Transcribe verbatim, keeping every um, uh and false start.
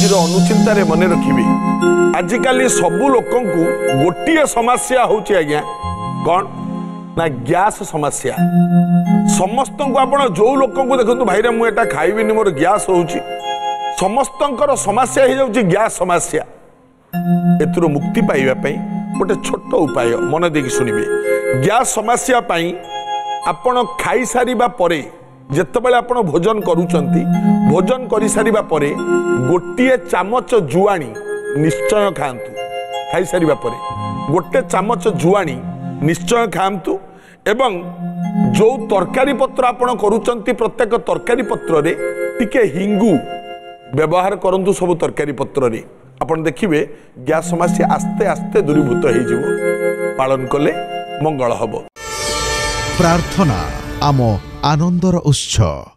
आज अनुचिंतार मन रखिए आजिकल सबू लोक गोटे समस्या होची आज्ञा कौन ना गैस समस्या समस्त को आप जो लोक को देखो भाई मुझे खाइबी मोर गैस होची समस्त समस्या हो जाऊँ गैस समस्या एथुर मुक्ति पाइबा गोटे छोट उपाय मन देकी शुणिबे गैस समस्या आपण खाई सारिबा परे जेतेबेले आपण भोजन करूचंती भोजन करि सारिबा परे गोटे चामच जुआणी निश्चय खांतु खाई सारिबा परे गोटे चामच जुआणी निश्चय खांतु एवं जो तरकारी पत्र आपण करूचंती प्रत्येक तरकारी पत्र रे टिके हिंगु व्यवहार करंतु सब तरकारी पत्र रे आपण देखिबे गैस समस्या आस्ते आस्ते दूरीभूत हो जिवो पालन कले मंगल हबो। प्रार्थना आम आनंदर उत्सव।